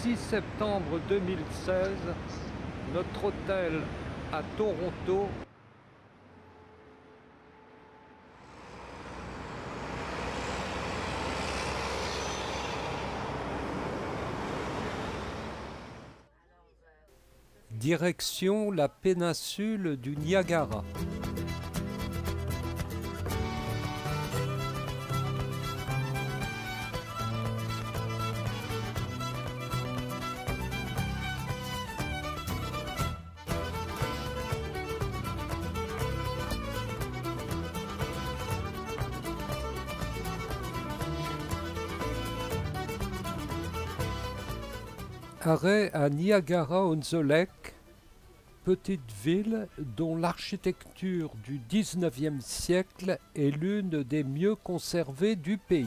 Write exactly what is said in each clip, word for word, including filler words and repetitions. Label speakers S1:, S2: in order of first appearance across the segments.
S1: six septembre deux mille seize, notre hôtel à Toronto direction la péninsule du Niagara. Arrêt à Niagara-on-the-Lake, petite ville dont l'architecture du dix-neuvième siècle est l'une des mieux conservées du pays.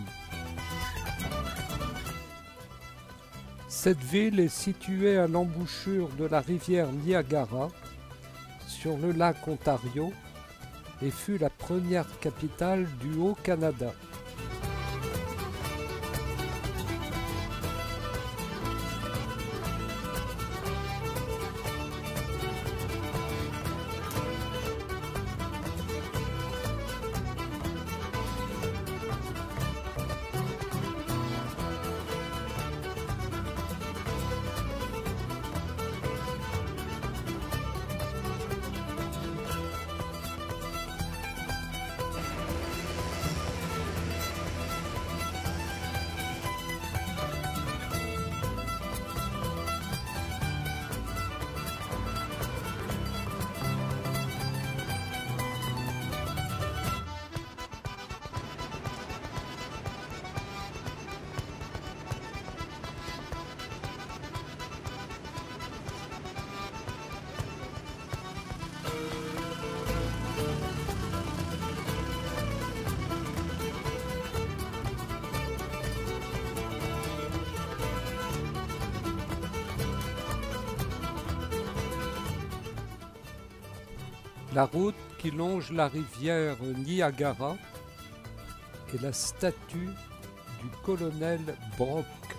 S1: Cette ville est située à l'embouchure de la rivière Niagara, sur le lac Ontario, et fut la première capitale du Haut-Canada. La route qui longe la rivière Niagara est la statue du colonel Brock.